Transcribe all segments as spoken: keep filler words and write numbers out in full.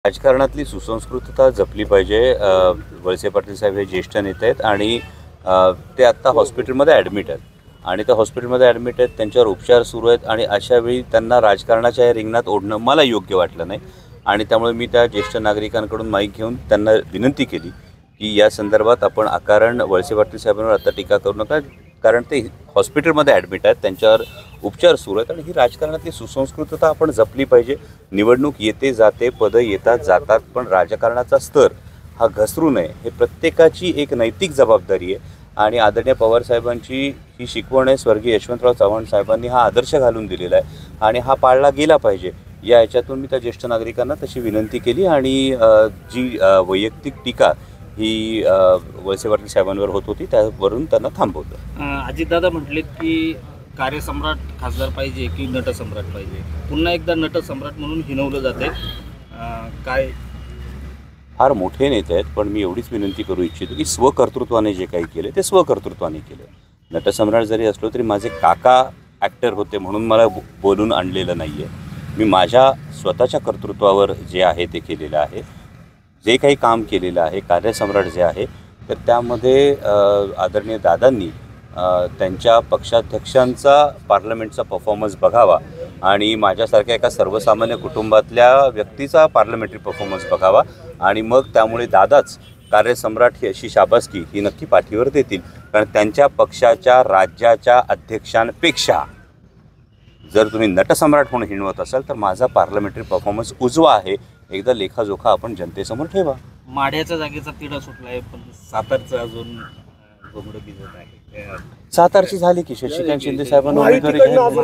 राजकारणातली सुसंस्कृतता जपली पाहिजे। वळसे पाटील साहेब हे ज्येष्ठ नेते आहेत आणि ते आत्ता हॉस्पिटलमध्ये ॲडमिट आहेत आणि त्या हॉस्पिटलमध्ये ॲडमिट आहेत, त्यांच्यावर उपचार सुरू आहेत आणि अशावेळी त्यांना राजकारणाच्या या रिंगणात ओढणं मला योग्य वाटलं नाही आणि त्यामुळे मी त्या ज्येष्ठ नागरिकांकडून माईक घेऊन त्यांना विनंती केली की या संदर्भात आपण अकारण वळसे पाटील साहेबांवर आता टीका करू नका, कारण ते हॉस्पिटलमध्ये ॲडमिट आहेत, त्यांच्यावर उपचार सुरू आहेत आणि ही राजकारणातली सुसंस्कृतता आपण जपली पाहिजे। निवडणूक येते जाते, पदं येतात जातात, पण राजकारणाचा स्तर हा घसरू नये हे प्रत्येकाची एक नैतिक जबाबदारी आहे आणि आदरणीय पवारसाहेबांची ही शिकवण आहे। स्वर्गीय यशवंतराव चव्हाण साहेबांनी हा आदर्श घालून दिलेला आहे आणि हा पाळला गेला पाहिजे। या याच्यातून मी त्या ज्येष्ठ नागरिकांना तशी विनंती केली आणि जी वैयक्तिक टीका ही वळसे पाटील साहेबांवर होत होती त्यावरून त्यांना थांबवलं। अजितदादा म्हटलेत की कार्यसम्राट खासदार पाहिजे की नटसम्राट पाहिजे, पुन्हा एकदा नटसम्राट म्हणून हिणवलं जाते, काय फार मोठे नेते आहेत, पण मी एवढीच विनंती करू इच्छितो की स्वकर्तृत्वाने जे काही केले ते स्वकर्तृत्वाने केले। नटसम्राट जरी असलो तरी माझे काका ॲक्टर होते म्हणून मला बोलून आणलेलं नाही आहे। मी माझ्या स्वतःच्या कर्तृत्वावर जे आहे ते केलेलं आहे, जे काही काम केलेलं आहे कार्यसम्राट जे आहे तर त्यामध्ये आदरणीय दादांनी त्यांच्या पक्षाध्यक्षांचा पार्लमेंटचा परफॉर्मन्स बघावा आणि माझ्यासारख्या एका सर्वसामान्य कुटुंबातल्या व्यक्तीचा पार्लमेंटरी परफॉर्मन्स बघावा आणि मग त्यामुळे दादाच कार्यसम्राट ही अशी शाबासकी ही नक्की पाठीवर देतील, कारण त्यांच्या पक्षाच्या राज्याच्या अध्यक्षांपेक्षा जर तुम्ही नटसम्राट म्हणून हिणवत असाल तर माझा पार्लमेंटरी परफॉर्मन्स उजवा आहे, एकदा लेखाजोखा आपण जनतेसमोर ठेवा। माढ्याच्या जागेचा तिढा सुटला आहे पण सातारचं अजून घोंगडं भिजत आहे। सातारची झाली की शशिकांत शिंदे साहेबांना उमेदवारी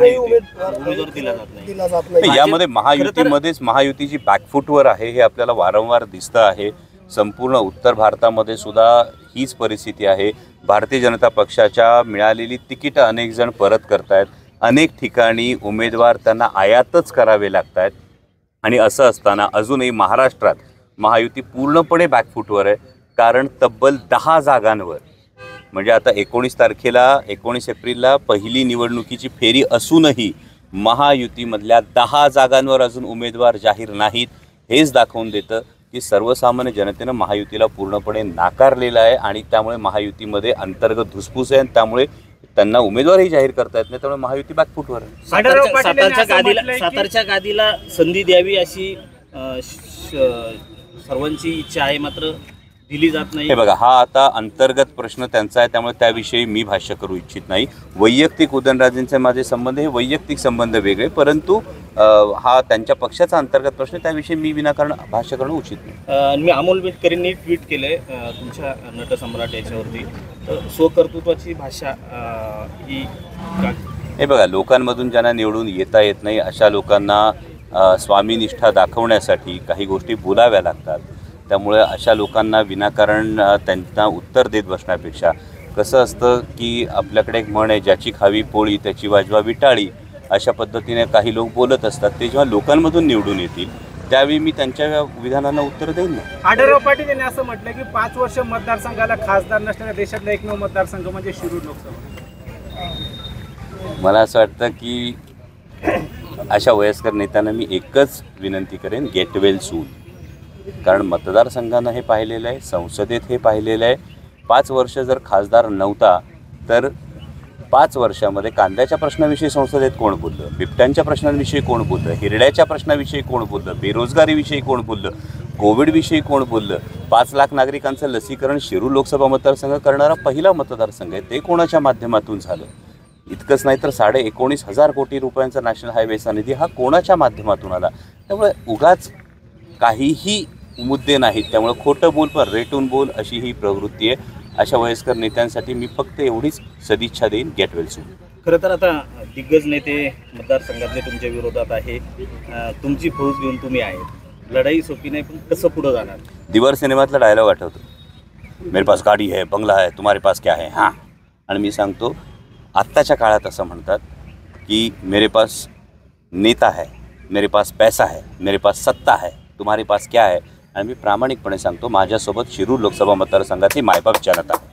दिला जात नाही। यामध्ये महायुतीमध्येच महायुतीची बॅकफूटवर आहे हे आपल्याला वारंवार दिसतं आहे। संपूर्ण उत्तर भारतामध्ये सुद्धा हीच परिस्थिती आहे। भारतीय जनता पक्षाच्या मिळालेली तिकीटं अनेक जण परत करतायत, अनेक ठिकाणी उमेदवार त्यांना आयातच करावे लागत आहेत आणि असं असताना अजूनही महाराष्ट्रात महायुती पूर्णपणे बॅकफूटवर आहे, कारण तब्बल दहा जागांवर म्हणजे आता एकोणीस तारखेला एकोणीस एप्रिलला पहिली निवडणुकीची फेरी असूनही महायुतीमधल्या दहा जागांवर अजून उमेदवार जाहीर नाहीत। हेच दाखवून देतं की सर्वसामान्य जनतेनं महायुतीला पूर्णपणे नाकारलेलं आहे आणि त्यामुळे महायुतीमध्ये अंतर्गत धुसफूस आहे आणि त्यामुळे त्यांना उमेदवारही जाहीर करता येत नाही, त्यामुळे महायुती बॅकफूटवर आहे। सातारच्या गादीला सातारच्या गादीला संधी द्यावी अशी सर्वांची इच्छा आहे, मात्र दिली जात नाही। हे बघा, हा आता अंतर्गत प्रश्न त्यांचा आहे, त्यामुळे त्याविषयी मी भाष्य करू इच्छित नाही। वैयक्तिक उदयनराजेंचे माझे संबंध हे वैयक्तिक संबंध वेगळे, परंतु हा त्यांच्या पक्षाचा अंतर्गत प्रश्न, त्याविषयी मी विनाकारण भाष्य करणं उचित नाही। मी अमोल बेटकरींनी ट्विट केलंय तुमच्या नटसम्राट याच्यावरती, स्वकर्तृत्वाची भाषा ही। हे बघा, लोकांमधून ज्यांना निवडून येता येत नाही अशा लोकांना स्वामीनिष्ठा दाखवण्यासाठी काही गोष्टी बोलाव्या लागतात, त्यामुळे अशा लोकांना विनाकारण त्यांना उत्तर देत बसण्यापेक्षा कसं असतं की आपल्याकडे एक म्हण आहे, ज्याची खावी पोळी त्याची वाजवावी टाळी, अशा पद्धतीने काही लोक बोलत असतात। ते जेव्हा लोकांमधून निवडून येतील त्यावेळी मी त्यांच्या विधानांना उत्तर देईन ना। आढळराव पाटील यांनी असं म्हटलं की पाच वर्ष मतदारसंघाला खासदार नसणाऱ्या देशातला एकमेव मतदारसंघ म्हणजे शिरूर लोकसभा। मला असं वाटतं की अशा वयस्कर नेत्यांना मी एकच विनंती करेन, गेट वेल सून, कारण मतदारसंघानं हे पाहिलेलं आहे, संसदेत हे पाहिलेलं आहे। पाच वर्ष जर खासदार नव्हता तर पाच वर्षामध्ये कांद्याच्या प्रश्नाविषयी संसदेत कोण बोललं, बिबट्यांच्या प्रश्नांविषयी कोण बोललं, हिरड्याच्या प्रश्नाविषयी कोण बोललं, बेरोजगारीविषयी कोण बोललं, कोविडविषयी कोण बोललं, पाच लाख नागरिकांचं लसीकरण शिरूर लोकसभा मतदारसंघ करणारा पहिला मतदारसंघ आहे, ते कोणाच्या माध्यमातून झालं। इतकंच नाही तर साडे एकोणीस हजार कोटी रुपयांचा नॅशनल हायवेचा निधी हा कोणाच्या माध्यमातून आला। त्यामुळे उगाच काहीही मुद्दे नाहीत, त्यामुळे खोटं बोल पण रेटून बोल अशी ही प्रवृत्ती आहे। अशा वयस्कर नेत्यांसाठी मी फक्त एवढीच सदिच्छा देईन, गेट वेल सून। खरं तर आता दिग्गज नेते मतदारसंघातले तुमच्या विरोधात आहे, तुमची फौज घेऊन तुम्ही आहेत, लढाई सोपी नाही, पण कसं पुढं जाणार? दिवार सिनेमातला डायलॉग आठवतो, मेरे पास गाडी है, बंगला है, तुम्हारे पास क्या है? हां, आणि मी सांगतो आत्ताच्या काळात असं म्हणतात की मेरे पास नेता है, मेरे पास पैसा है, मेरे पास सत्ता है, तुम्हारे पास क्या है? आणि मी प्रामाणिकपणे सांगतो, माझ्यासोबत शिरूर लोकसभा मतदारसंघाची मायबाप जनता